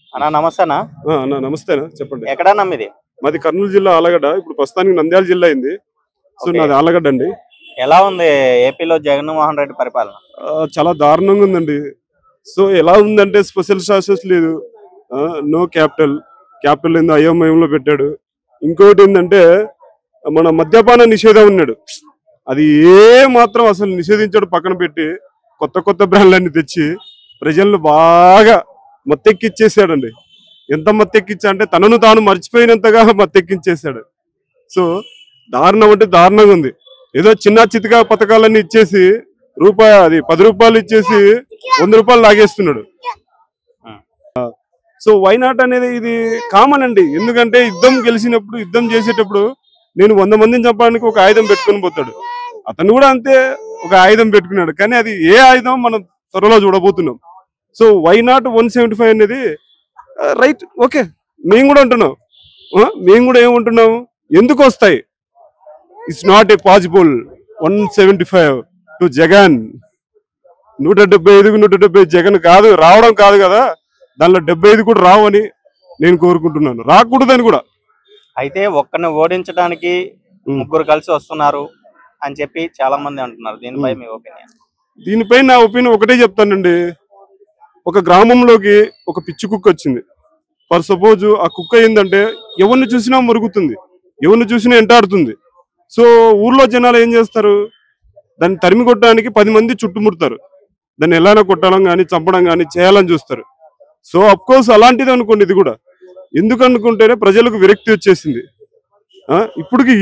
అన్నా నమస్తే అన్న. అన్న నమస్తేనా చెప్పండి. ఎక్కడన్నా మీది? మాది కర్నూలు జిల్లా ఆలగడ్డ. ఇప్పుడు ప్రస్తుతానికి నంద్యాల జిల్లా అయింది. So okay. నాది ఆలగడ్డ అండి. ఎలా ఉంది ఏపీలో జగన్మోహన్ రెడ్డి పరిపాలన? చాలా దారుణంగా ఉందండి. సో ఎలా ఉందంటే స్పెషల్ స్టాటస్ లేదు, నో క్యాపిటల్ ఏందో అయోమయంలో పెట్టాడు. ఇంకోటి ఏంటంటే మన మద్యపాన నిషేధం ఉన్నాడు, అది ఏ మాత్రం అసలు నిషేధించాడు పక్కన పెట్టి కొత్త కొత్త బ్రాండ్లన్నీ తెచ్చి ప్రజలను బాగా మత్తెక్కిచ్చేసాడండి. ఎంత మత్తెక్కిచ్చా అంటే తనను తాను మర్చిపోయినంతగా మత్తెక్కించేశాడు. సో దారుణం అంటే దారుణంగా ఉంది. ఏదో చిన్న చితకా పథకాలన్నీ ఇచ్చేసి అది 10 రూపాయలు ఇచ్చేసి 100 రూపాయలు లాగేస్తున్నాడు. సో వైనాట్ అనేది ఇది కామన్ అండి. ఎందుకంటే యుద్ధం చేసేటప్పుడు నేను 100 మందిని చంపడానికి ఒక ఆయుధం పెట్టుకుని పోతాడు. అతను కూడా అంతే, ఒక ఆయుధం పెట్టుకున్నాడు. కానీ అది ఏ ఆయుధం మనం త్వరలో చూడబోతున్నాం. సో వైనాట్ 175 అనేది రైట్, ఓకే. మేము కూడా అంటున్నాం, మేము కూడా ఏమంటున్నాం, ఎందుకు వస్తాయి? It's not a possible 175 to Jagan. 175కు 170 జగన్ కాదు, రావడం కాదు కదా, దానిలో 75 కూడా రావని నేను కోరుకుంటున్నాను, రాకూడదని కూడా. అయితే ఒక్కరిని ఓడించడానికి ముగ్గురు కలిసి వస్తున్నారు అని చెప్పి చాలా మంది అంటున్నారు. దీనిపై మీ ఒపీనియన్? దీనిపై నా ఒపీనియన్ ఒకటే చెప్తానండి. ఒక గ్రామంలోకి ఒక పిచ్చి కుక్క వచ్చింది. ఫర్ సపోజ్ ఆ కుక్క ఏంటంటే ఎవరిని చూసినా మురుగుతుంది, ఎవరిని చూసినా ఎంటాడుతుంది. సో ఊర్లో జనాలు ఏం చేస్తారు, దాన్ని తరిమి కొట్టడానికి 10 మంది చుట్టుముడతారు. దాన్ని ఎలానో కొట్టడం కానీ చంపడం కానీ చేయాలని చూస్తారు. సో అఫ్ కోర్స్ అలాంటిది అనుకోండి ఇది కూడా. ఎందుకు అనుకుంటేనే ప్రజలకు విరక్తి వచ్చేసింది. ఇప్పటికి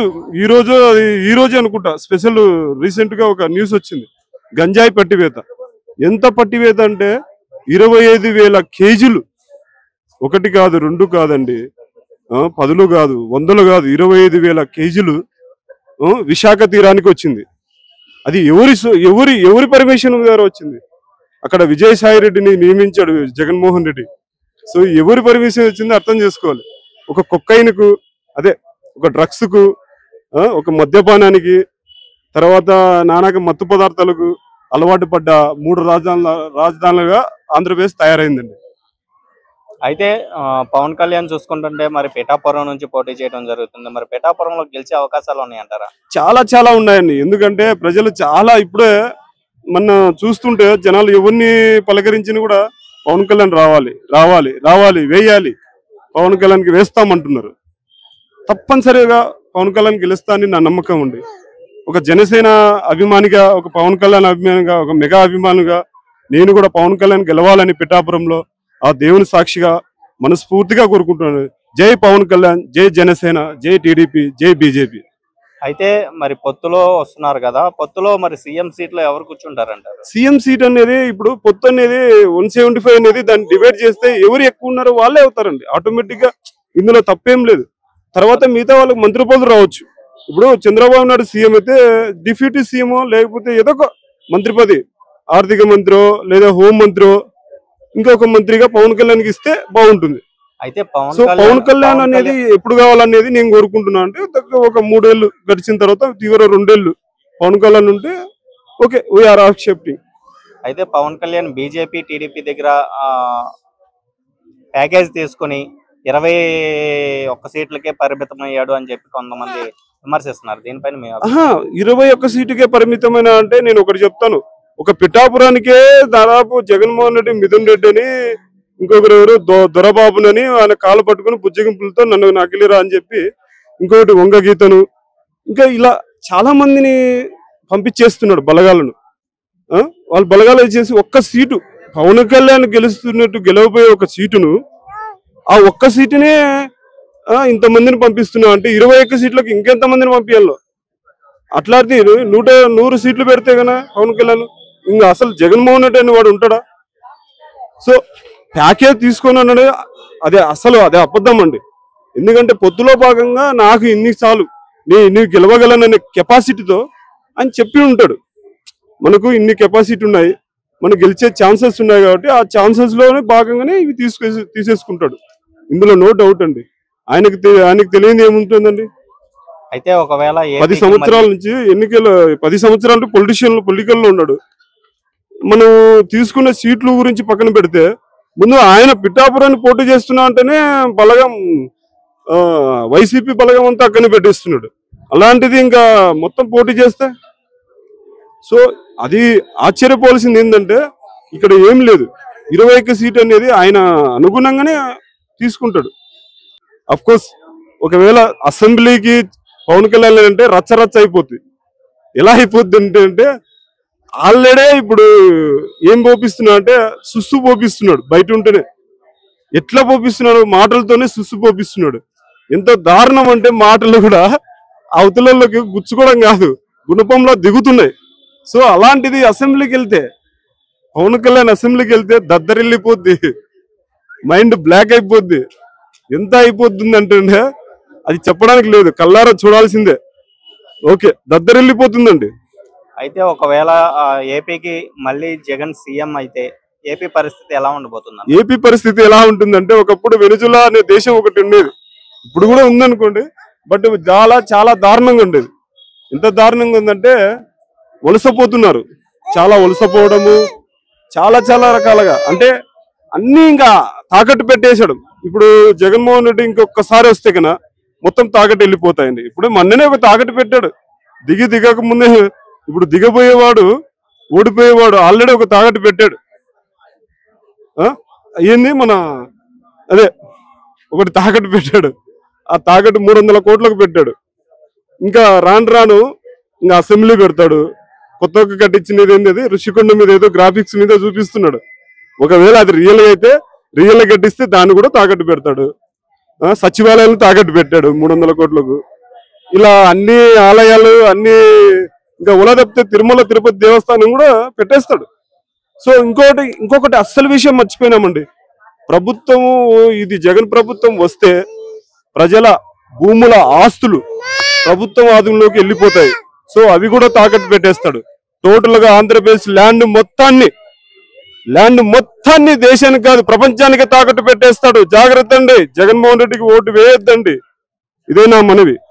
ఈ రోజు అనుకుంటా స్పెషల్ రీసెంట్ గా ఒక న్యూస్ వచ్చింది, గంజాయి పట్టివేత. ఎంత పట్టివేత అంటే 25,000 కేజీలు. 1 కాదు 2 కాదండి, 10 కాదు 100 కాదు, 25,000 కేజీలు విశాఖ తీరానికి వచ్చింది. అది ఎవరి పర్మిషన్ ద్వారా వచ్చింది? అక్కడ విజయసాయి రెడ్డిని నియమించాడు జగన్మోహన్ రెడ్డి. సో ఎవరి పర్మిషన్ వచ్చిందో అర్థం చేసుకోవాలి. ఒక కొక్కైన్కు, అదే ఒక డ్రగ్స్ కు, ఒక మద్యపానానికి, తర్వాత నానాక మత్తు పదార్థాలకు అలవాటు పడ్డ 3 రాజధానులుగా ఆంధ్రప్రదేశ్ తయారైందండి. అయితే పవన్ కళ్యాణ్ చూసుకుంటుంటే మరి పిఠాపురం నుంచి పోటీ చేయడం జరుగుతుంది. మరి పిఠాపురంలో గెలిచే అవకాశాలు ఉన్నాయంటారా? చాలా ఉన్నాయండి. ఎందుకంటే ప్రజలు చాలా ఇప్పుడే మన చూస్తుంటే జనాలు ఎవరిని పలకరించిన కూడా పవన్ కళ్యాణ్ రావాలి వేయాలి, పవన్ కళ్యాణ్కి వేస్తామంటున్నారు. తప్పనిసరిగా పవన్ కళ్యాణ్ గెలుస్తా అని నా నమ్మకం ఉంది. ఒక జనసేన అభిమానిగా, ఒక పవన్ కళ్యాణ్ అభిమానిగా, ఒక మెగా అభిమానిగా నేను కూడా పవన్ కళ్యాణ్ గెలవాలని పిఠాపురంలో ఆ దేవుని సాక్షిగా మనస్ఫూర్తిగా కోరుకుంటున్నాను. జై పవన్ కళ్యాణ్, జై జనసేన, జై టీడీపీ, జై బీజేపీ. అయితే మరి పొత్తులో వస్తున్నారు కదా, పొత్తులో మరి సీఎం సీట్లో ఎవరు కూర్చుంటారంటారు? సీఎం సీట్ అనేది ఇప్పుడు పొత్తు అనేది 175 అనేది దాన్ని డివైడ్ చేస్తే ఎవరు ఎక్కువ ఉన్నారో వాళ్ళే అవుతారండి ఆటోమేటిక్ గా. ఇందులో తప్పేం లేదు. తర్వాత మిగతా వాళ్ళకి మంత్రి పదవులు రావచ్చు. ఇప్పుడు చంద్రబాబు నాయుడు సీఎం అయితే డిప్యూటీ సీఎం లేకపోతే ఏదో ఒక మంత్రి పదవి, ఆర్థిక మంత్రో లేదా హోం మంత్రో ఇంకొక మంత్రిగా పవన్ కళ్యాణ్కి ఇస్తే బాగుంటుంది. అయితే పవన్ కళ్యాణ్ అనేది ఎప్పుడు కావాలనేది నేను కోరుకుంటున్నా. అంటే ఒక 3 ఏళ్ళు గడిచిన తర్వాత 2 ఏళ్ళు పవన్ కళ్యాణ్ ఉంటే ఓకే, వీఆర్ యాక్సెప్టింగ్. అయితే పవన్ కళ్యాణ్ బీజేపీ టీడీపీ దగ్గర ప్యాకేజ్ తీసుకుని 21 సీట్లకే పరిమితం అయ్యాడు అని చెప్పి కొంతమంది విమర్శిస్తున్నారు. దీనిపైన 21 సీటుకే పరిమితమైన అంటే నేను ఒకటి చెప్తాను. ఒక పిఠాపురానికే దాదాపు జగన్మోహన్ రెడ్డి, మిథున్ రెడ్డి అని, ఇంకొకరు ఎవరు దొరబాబునని ఆయన కాలు పట్టుకుని బుజ్జగింపులతో నన్ను నాకిలిరా అని చెప్పి, ఇంకొకటి వంగ గీతను, ఇంకా ఇలా చాలా మందిని పంపించేస్తున్నాడు బలగాలను. వాళ్ళు బలగాలు వచ్చేసి ఒక్క సీటు పవన్ కళ్యాణ్ గెలవబోయే ఒక సీటును, ఆ ఒక్క సీటునే ఇంతమందిని పంపిస్తున్నా అంటే 21 సీట్లకు ఇంకెంత మందిని పంపించాలో. అట్లాంటి 100 సీట్లు పెడితే కదా పవన్ కళ్యాణ్, ఇంకా అసలు జగన్మోహన్ రెడ్డి అని వాడు ఉంటాడా? సో ప్యాకేజ్ తీసుకొని అన్నాడు, అదే అబద్ధం అండి. ఎందుకంటే పొత్తులో భాగంగా నాకు ఇన్ని చాలు, నేను గెలవగలననే కెపాసిటీతో అని చెప్పి ఉంటాడు. మనకు ఇన్ని కెపాసిటీ ఉన్నాయి, మనకు గెలిచే ఛాన్సెస్ ఉన్నాయి కాబట్టి ఆ ఛాన్సెస్ లోనే భాగంగానే ఇవి తీసేసుకుంటాడు. ఇందులో నో డౌట్ అండి. ఆయనకు తెలియని ఏముంటుందండి. అయితే ఒకవేళ 10 సంవత్సరాల నుంచి 10 సంవత్సరాలు పొలిటికల్ లో ఉన్నాడు. మనం తీసుకున్న సీట్ల గురించి పక్కన పెడితే ముందు ఆయన పిఠాపురాన్ని పోటీ చేస్తున్నా అంటేనే బలగం వైసీపీ బలగం అంతా అక్కడనే పెట్టేస్తున్నాడు. అలాంటిది ఇంకా మొత్తం పోటీ చేస్తే సో అది ఆశ్చర్యపోవాల్సింది ఏంటంటే ఇక్కడ ఏం లేదు. 21 సీట్ అనేది ఆయన అనుగుణంగానే తీసుకుంటాడు. అఫ్ కోర్స్ ఒకవేళ అసెంబ్లీకి పవన్ కళ్యాణ్ అంటే రచ్చ అయిపోద్ది. ఎలా అయిపోద్ది అంటే ఆల్రెడీ ఇప్పుడు ఏం పోపిస్తున్నాడు అంటే సుస్సు పోపిస్తున్నాడు. బయట ఉంటేనే ఎట్లా పోపిస్తున్నాడు, మాటలతోనే సుస్సు పోపిస్తున్నాడు. ఎంత దారుణం అంటే మాటలు కూడా అవతలలోకి గుచ్చుకోవడం కాదు, గుణపంలో దిగుతున్నాయి. సో అలాంటిది అసెంబ్లీకి వెళ్తే, పవన్ కళ్యాణ్ అసెంబ్లీకి వెళ్తే దద్దరిల్లిపోద్ది, మైండ్ బ్లాక్ అయిపోద్ది. ఎంత అయిపోతుంది అంటే అది చెప్పడానికి లేదు, కళ్ళారా చూడాల్సిందే. ఓకే, దద్దరిల్లిపోతుందండి. అయితే ఒకవేళ ఏపీకి మళ్ళీ జగన్ సీఎం అయితే ఏపీ పరిస్థితి ఎలా ఉండబోతుంది? ఏపీ పరిస్థితి ఎలా ఉంటుందంటే ఒకప్పుడు వెనుజులా అనే దేశం ఒకటి ఉండేది, ఇప్పుడు కూడా ఉందనుకోండి, బట్ చాలా దారుణంగా ఉండేది. ఎంత దారుణంగా ఉందంటే వలసపోతున్నారు, చాలా వలసపోవడము, చాలా రకాలుగా అంటే అన్ని ఇంకా తాకట్టు పెట్టేశాడు. ఇప్పుడు జగన్మోహన్ రెడ్డి ఇంకొకసారి వస్తే కన్నా మొత్తం తాకట్టు వెళ్ళిపోతాయండి. ఇప్పుడు మొన్ననే ఒక తాకట్టు పెట్టాడు, దిగక ముందే. ఇప్పుడు దిగబోయేవాడు ఓడిపోయేవాడు ఆల్రెడీ ఒక తాకట్టు పెట్టాడు. అయ్యింది మన అదే ఒకటి తాకట్టు పెట్టాడు. ఆ తాకట్టు 300 కోట్లకు పెట్టాడు. ఇంకా రాను ఇంకా అసెంబ్లీ పెడతాడు. కొత్తగా కట్టించినది ఏంది, ఋషికొండ మీద ఏదో గ్రాఫిక్స్ మీద చూపిస్తున్నాడు. ఒకవేళ అది రియల్ అయితే, రియల్ కట్టిస్తే దాన్ని కూడా తాకట్టు పెడతాడు. సచివాలయాలను తాకట్టు పెట్టాడు 300 కోట్లకు. ఇలా అన్ని ఆలయాలు అన్ని ఇంకా తప్పితే తిరుమల తిరుపతి దేవస్థానం కూడా పెట్టేస్తాడు. సో ఇంకొకటి అస్సలు విషయం మర్చిపోయినామండి. ప్రభుత్వము, ఇది జగన్ ప్రభుత్వం వస్తే ప్రజల భూముల ఆస్తులు ప్రభుత్వం ఆధీనంలోకి వెళ్ళిపోతాయి. సో అవి కూడా తాకట్టు పెట్టేస్తాడు. టోటల్ గా ఆంధ్రప్రదేశ్ ల్యాండ్ మొత్తాన్ని దేశానికి కాదు ప్రపంచానికి తాకట్టు పెట్టేస్తాడు. జాగ్రత్త అండి, జగన్మోహన్ రెడ్డికి ఓటు వేయొద్దండి. ఇదే నా మనవి.